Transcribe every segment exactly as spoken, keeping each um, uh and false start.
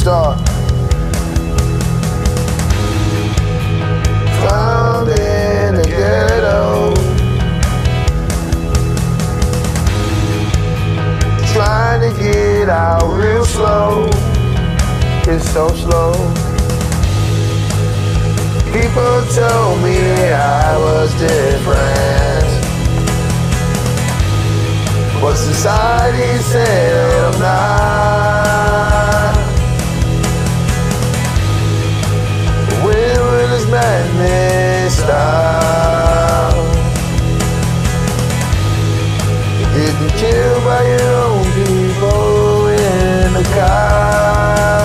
HYPSTAR. Found in the ghetto, trying to get out real slow. It's so slow. People told me I was different, but society said I'm not. When will this madness stop? Getting killed by your own people in the car.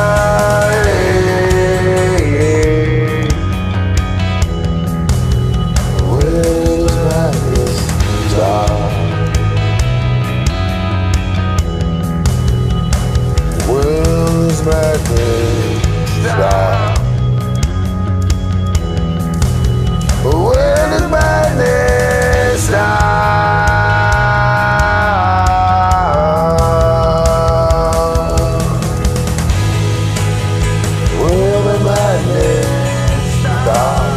Will this madness stop? Will this madness stop? Will this madness stop? Will the madness stop?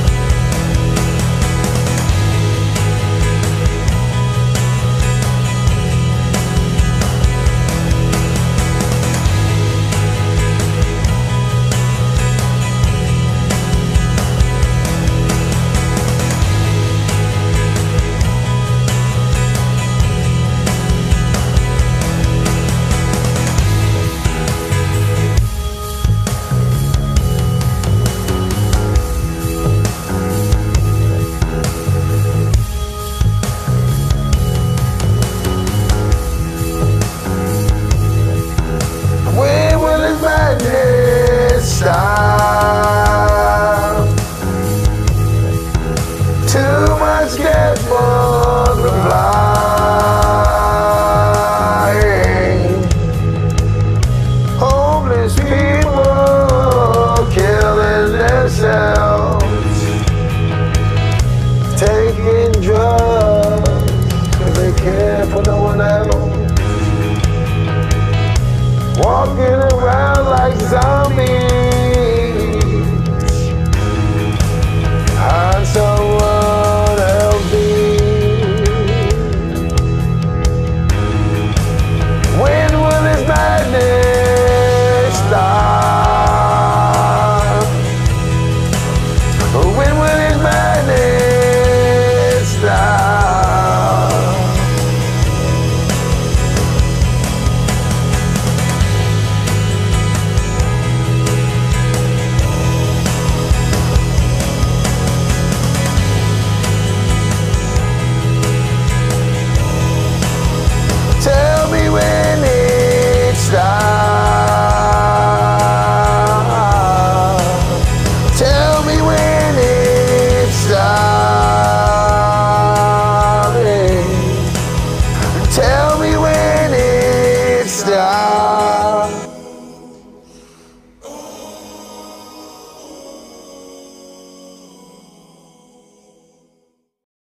Stop. Too much get multiplying. Homeless people killing themselves, taking drugs because they care for no one else, walking around like zombies